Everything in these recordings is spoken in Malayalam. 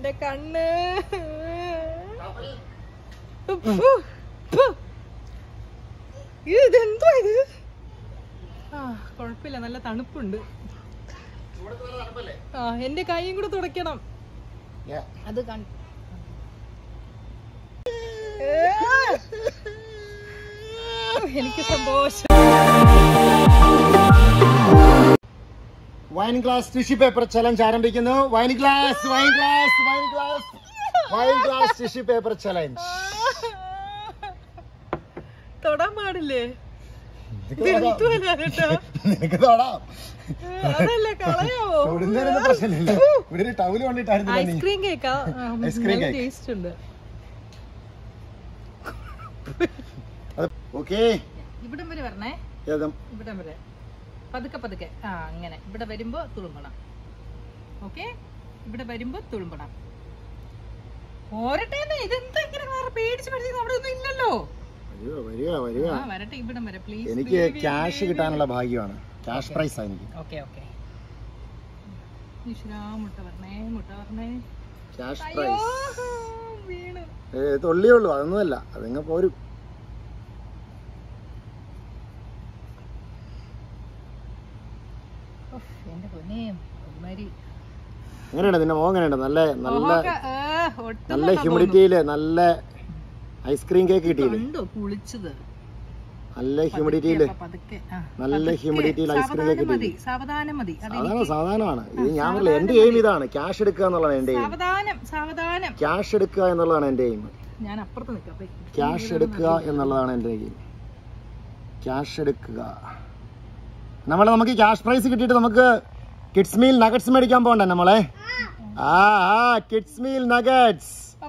എന്റെ കണ്ണ്. ഇതെന്തോ ഇത്? കൊഴപ്പില്ല, നല്ല തണുപ്പുണ്ട്. എന്റെ കൈയും കൂടെ തുടയ്ക്കണം. അത് എനിക്ക് സന്തോഷം. Wine glass tissue paper challenge ആരംഭിക്കുന്നു. Wine glass tissue paper challenge. തൊടാൻ പാടില്ലേ? നിനക്ക് തൊടാം. അതല്ല, കളയാവോ? ഐസ്ക്രീം കേക്കാ. ടേസ്റ്റ് ഉണ്ട്. ഇവിടം വരെ വരണേ. ഇവിടം വരെ പതുക്കെ. അങ്ങനെ ഇവിടെ വരുമ്പോ തുളുമ്പണം. ഓക്കെ, ഇവിടെ വരുമ്പോ തുളുമ്പണം. പോരട്ടെ. ഇതെന്താ ഇങ്ങനെ പേടിച്ച് പഠിച്ചത്? അവിടെ ഒന്നും ഇല്ലല്ലോ. വരട്ടെ, ഇവിടം വരെ പ്ലീസ്. എനിക്ക് ക്യാഷ് കിട്ടാനുള്ള ഭാഗ്യമാണ്. ക്യാഷ് പ്രൈസ് ആണ് എനിക്ക്. ഓക്കെ. മുട്ട പറഞ്ഞേ. ക്യാഷ് പ്രൈസ് തൊള്ളിയുള്ളൂ, അതൊന്നുമല്ല. അതിങ്ങ പോരും. എങ്ങനെയുണ്ട് നിന്റെ മോൻ? എങ്ങനെയുണ്ട്? നല്ല ഹ്യൂമിഡിറ്റിയില് നല്ല ഐസ്ക്രീം കേക്ക് കിട്ടിയില്ലേ? നല്ല ഹ്യൂമിഡിറ്റിയില് ഐസ്ക്രീം കേക്ക് കിട്ടി. സാധാരണമാണ് ഇത്. ഞാൻ പറഞ്ഞില്ല, എന്റെ എയിം ഇതാണ്. ക്യാഷ് എടുക്കുക എന്നുള്ളതാണ് എന്റെ എയിം. ക്യാഷ് എടുക്കുക എന്നുള്ളതാണ് എന്റെ എയിം. ക്യാഷ് എടുക്കുക എന്നുള്ളതാണ് എന്റെ എയിം. ക്യാഷ് എടുക്കുക. നമുക്ക് ക്യാഷ് പ്രൈസ് കിട്ടിയിട്ട് നമുക്ക് കിഡ്സ് മീൽ നഗറ്റ്സ് മേടിക്കാൻ പോകണ്ടേ നമ്മളെ? Kids meal nuggets.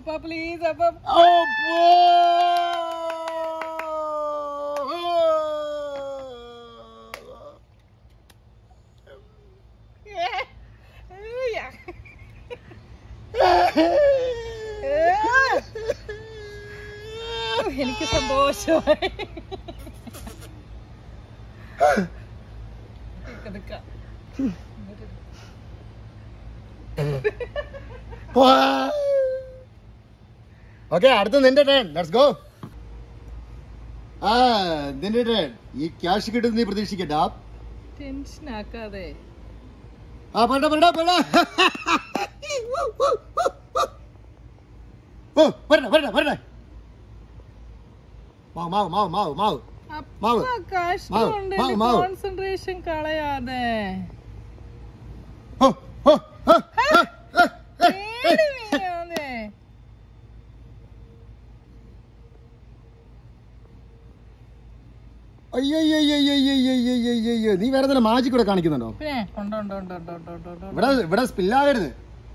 എനിക്ക് സന്തോഷമായി. ഓക്കെ, അടുത്ത നിന്റെ ടേൺ. Let's go. നിന്റെ ടേൺ. ഈ ക്യാഷ് കിട്ടുന്ന നീ പ്രതീക്ഷിക്കട്ടാ. ടെൻഷൻ ആക്കാതെ. കോൺസെൻട്രേഷൻ കളയാതെ. അയ്യോ, നീ വേറെ തന്നെ മാജിക് കൂടെ കാണിക്കുന്നുണ്ടോ? ഇവിടെ സ്പില്ലാകരുത്.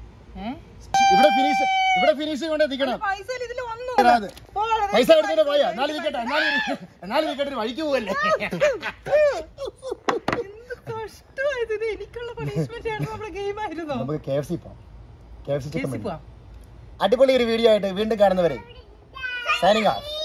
ഇവിടെ ഫിനിഷ് കൊണ്ട് എത്തിക്കണം. പൈസ എടുത്തിട്ട് പോയാ എന്നാലും വിക്കറ്റ് വഴിക്ക് പോവല്ലേ? നമുക്ക് KFC പോവാം. KFC chicken. അടിപൊളി ഒരു വീഡിയോ ആയിട്ട് വീണ്ടും കാണുന്നവരെ സൈനിങ് ഓഫ്.